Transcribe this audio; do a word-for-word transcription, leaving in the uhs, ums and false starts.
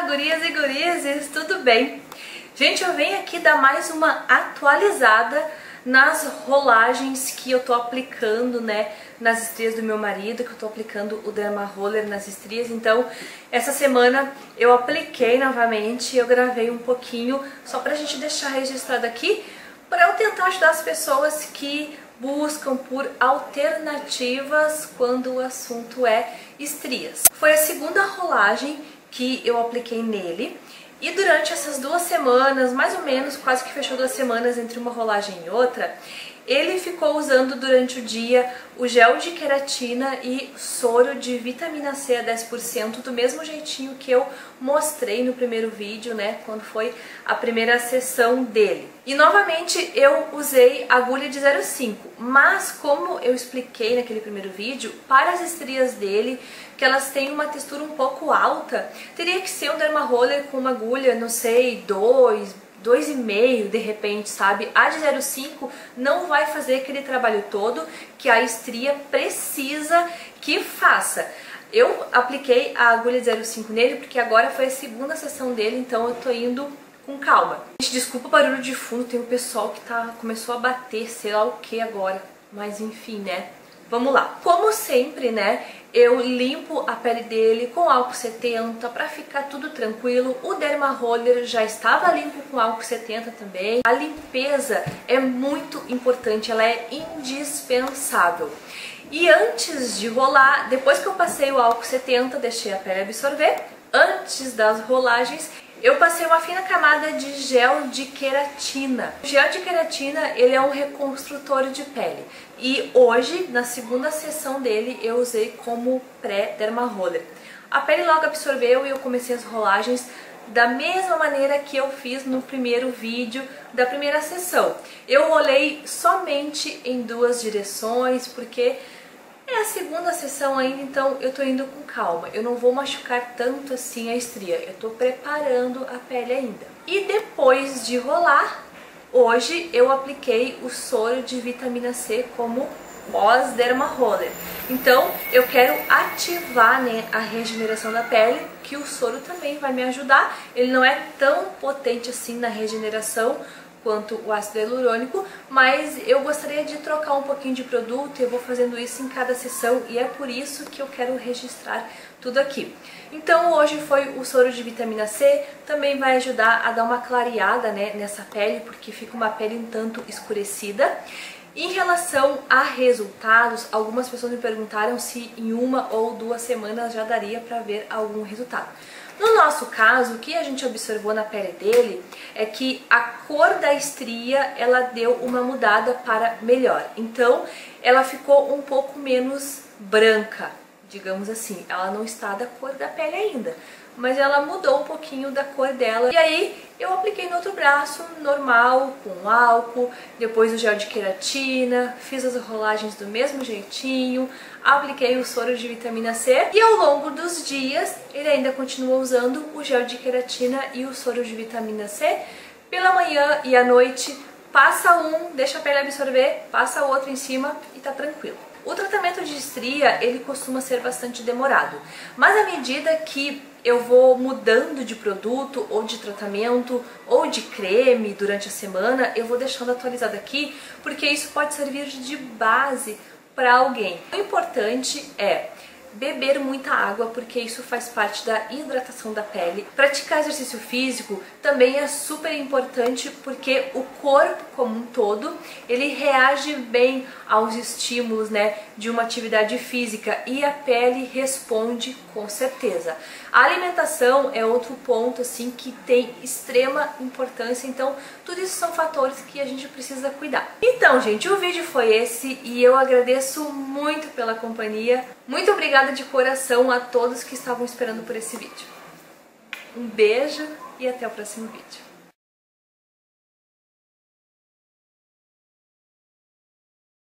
gurias e gurizes, tudo bem? Gente, eu venho aqui dar mais uma atualizada nas rolagens que eu tô aplicando, né, nas estrias do meu marido, que eu tô aplicando o Derma Roller nas estrias. Então, essa semana eu apliquei novamente, eu gravei um pouquinho, só pra gente deixar registrado aqui, para eu tentar ajudar as pessoas que buscam por alternativas quando o assunto é estrias. Foi a segunda rolagem que eu apliquei nele. E durante essas duas semanas, mais ou menos, quase que fechou duas semanas entre uma rolagem e outra, ele ficou usando durante o dia o gel de queratina e soro de vitamina C a dez por cento, do mesmo jeitinho que eu mostrei no primeiro vídeo, né, quando foi a primeira sessão dele. E novamente eu usei agulha de zero vírgula cinco, mas como eu expliquei naquele primeiro vídeo, para as estrias dele, que elas têm uma textura um pouco alta, teria que ser um Derma Roller com uma agulha, não sei, dois, dois e meio de repente, sabe? A de zero vírgula cinco não vai fazer aquele trabalho todo que a estria precisa que faça. Eu apliquei a agulha de zero vírgula cinco nele porque agora foi a segunda sessão dele, então eu tô indo com calma. Gente, desculpa o barulho de fundo, tem um pessoal que tá, começou a bater, sei lá o que agora, mas enfim, né? Vamos lá. Como sempre, né, eu limpo a pele dele com álcool setenta para ficar tudo tranquilo. O Derma Roller já estava limpo com álcool setenta também. A limpeza é muito importante, ela é indispensável. E antes de rolar, depois que eu passei o álcool setenta, deixei a pele absorver, antes das rolagens, eu passei uma fina camada de gel de queratina. O gel de queratina, ele é um reconstrutor de pele. E hoje, na segunda sessão dele, eu usei como pré-Derma Roller. A pele logo absorveu e eu comecei as rolagens da mesma maneira que eu fiz no primeiro vídeo da primeira sessão. Eu rolei somente em duas direções, porque é a segunda sessão ainda, então eu tô indo com calma. Eu não vou machucar tanto assim a estria, eu tô preparando a pele ainda. E depois de rolar, hoje eu apliquei o soro de vitamina C como pós-Derma Roller. Então eu quero ativar, né, a regeneração da pele, que o soro também vai me ajudar. Ele não é tão potente assim na regeneração quanto o ácido hialurônico, mas eu gostaria de trocar um pouquinho de produto e eu vou fazendo isso em cada sessão e é por isso que eu quero registrar tudo aqui. Então hoje foi o soro de vitamina C, também vai ajudar a dar uma clareada, né, nessa pele, porque fica uma pele um tanto escurecida. Em relação a resultados, algumas pessoas me perguntaram se em uma ou duas semanas já daria para ver algum resultado. No nosso caso, o que a gente observou na pele dele é que a cor da estria, ela deu uma mudada para melhor. Então, ela ficou um pouco menos branca, digamos assim. Ela não está da cor da pele ainda, mas ela mudou um pouquinho da cor dela. E aí, eu apliquei no outro braço, normal, com álcool, depois o gel de queratina, fiz as rolagens do mesmo jeitinho, apliquei o soro de vitamina C e ao longo dos dias ele ainda continua usando o gel de queratina e o soro de vitamina C. Pela manhã e à noite, passa um, deixa a pele absorver, passa o outro em cima e tá tranquilo. O tratamento de estria, ele costuma ser bastante demorado, mas à medida que eu vou mudando de produto, ou de tratamento, ou de creme durante a semana, eu vou deixando atualizado aqui, porque isso pode servir de base para alguém. O importante é beber muita água, porque isso faz parte da hidratação da pele. Praticar exercício físico também é super importante, porque o corpo como um todo, ele reage bem aos estímulos, né, de uma atividade física e a pele responde com certeza. A alimentação é outro ponto assim que tem extrema importância, então tudo isso são fatores que a gente precisa cuidar. Então, gente, o vídeo foi esse e eu agradeço muito pela companhia. Muito obrigada de coração a todos que estavam esperando por esse vídeo. Um beijo e até o próximo vídeo.